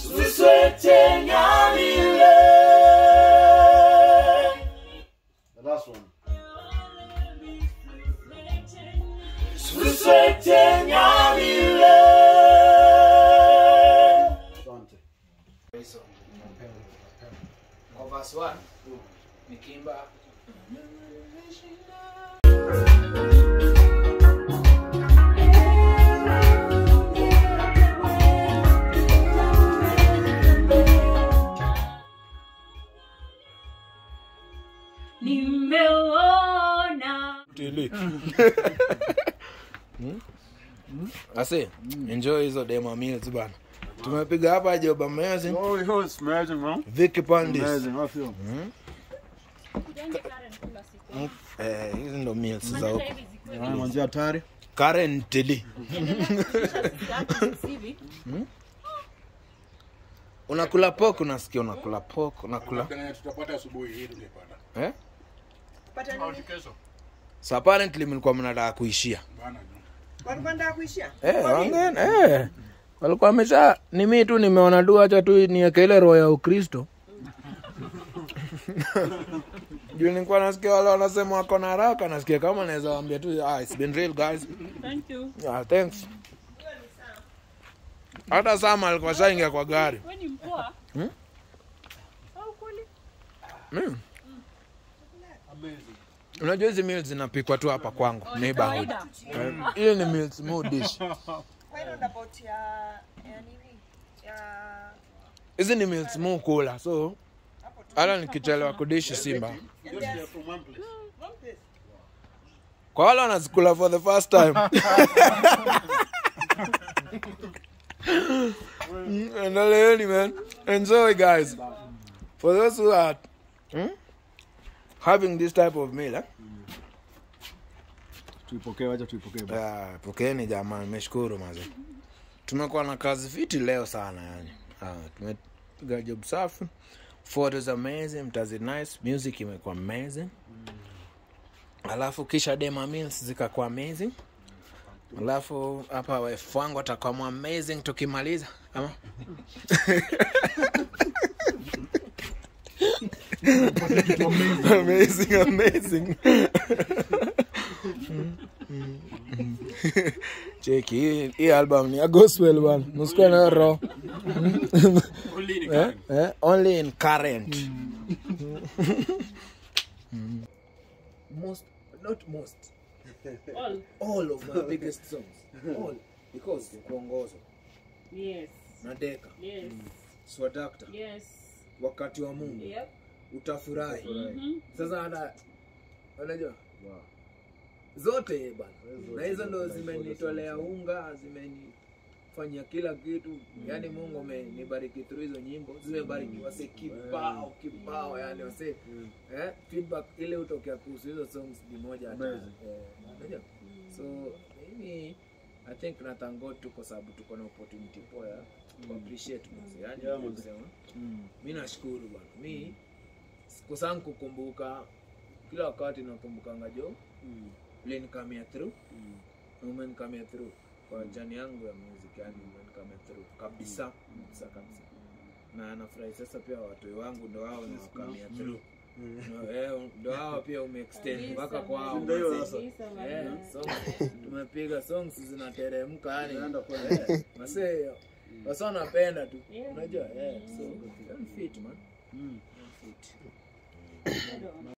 Suswete nyamile. The last one. Suswete nyamile. Asante. Kwa verse 1 nikimba Nimeona tili. Ase, enjoy hizo demo meals bana. Tumepiga hapa job amazing. Oh, it was amazing, man. Vicky Pandis. Amazing, I feel. Hizi ndo meals za huko. Mwanzia hatari. Currently. Unakula pork, unasikia unakula pork, unakula. Tutapata asubuhi hii tungepata. Pata nini? So apparently mlikuwa mnataka kuishia. Bana. Walikuwa wanataka kuishia? Wangeni walikuwa wamesha ni mimi tu nimeona tu acha tu niweke ile roho ya Ukristo. Juu nilikuwa nasikia wale wanasema wako na haraka, nasikia kama naweza waambia tu it's been real guys. Thank you. Yeah, thanks. Hata Sama alikuwa shaingia kwa gari. Wewe ni mpoa? Au kweli? Unajua hizi meals zinapikwa tu hapa kwangu, neighborhood. Hii ni meals more dish. Why not about ya nini? Ya Hizi ni meals more kula. So hata nikichelewa kudishi Simba. one place. Kwa wale wanazikula for the first time. Endeleeni man. Enjoy guys. For those who are having this type of meal, Tuipokee, wacha tuipokee. pokeeni jamani, nimeshukuru maze. Tumekuwa na kazi fiti leo sana yani. Tumepiga job safi. Photos amazing, mtazi nice, music imekuwa amazing. Alafu kisha demo meals zikakuwa amazing. Alafu hapa wife wangu atakuwa amazing tukimaliza. Ama? amazing. Cheki, hii album ni a gospel one. Musikuwa na roho. Only in current. Not most. All of my biggest songs. All. Because kuongozo. Yes. Nadeka. Yes. Swadakta. Yes. Wakati wa Mungu. Yep. Utafurahi. Sasa unajua? Zote bana. Na hizo ndo zimenitolea unga, zimenifanyia kila kitu. Yaani Mungu amenibariki through hizo nyimbo. Zimebariki wase kibao yani wase feedback ile utokea kuhusu hizo songs ni moja hata. Unajua? So mimi I think na thank God tu kwa sababu tuko na opportunity poa ya ku appreciate mzee. Yaani kusema mimi nashukuru bwana. Mimi siku zangu kukumbuka kila wakati nakumbukanga jo. Vile nikamia through. Umenikamia through kwa jani yangu ya music yani umenikamia through kabisa. Na nafurahi sasa pia watu wangu ndo wao na wakamia through. Ndo hao pia umeextend mpaka kwao. Ndio sasa. So tumepiga songs zinateremka yani. Wase wanapenda tu. Unajua? So I'm fit man. Fit.